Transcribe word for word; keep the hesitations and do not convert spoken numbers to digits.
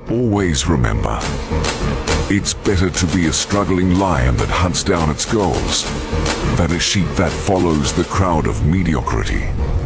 Always remember, it's better to be a struggling lion that hunts down its goals than a sheep that follows the crowd of mediocrity.